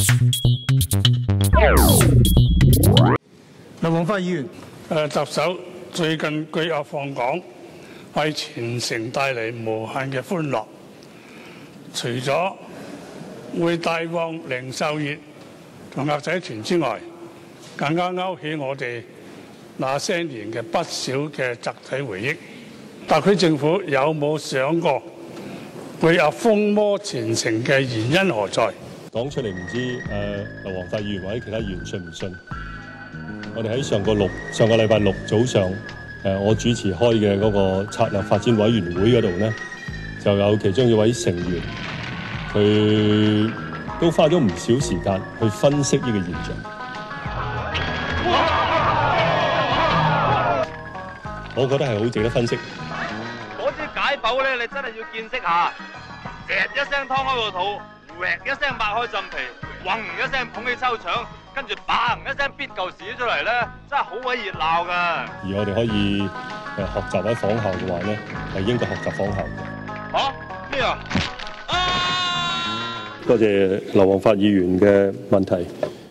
劉皇發議員， 特首最近巨額訪港，為全城帶嚟無限嘅歡樂。除咗會帶旺零售業同鴨仔團之外，更加勾起我哋那些年嘅不少嘅集體回憶。特區政府有冇想過巨額風魔全城嘅原因何在？ 講出嚟唔知劉皇發議員或者其他議員信唔信？我哋喺上個禮拜六早上，我主持開嘅嗰個策略發展委員會嗰度呢，就有其中一位成員，佢都花咗唔少時間去分析呢個現象。我覺得係好值得分析。 嗰支解剖咧，你真係要見識下，一聲劏開個肚，一聲擘開浸皮，嗡一聲捧起抽腸，跟住嘭一聲咇嚿屎出嚟咧，真係好鬼熱鬧噶。 而我哋可以學習或者仿效嘅話咧，係應該學習仿效嘅。 嚇咩啊？ 多謝劉皇發議員嘅問題。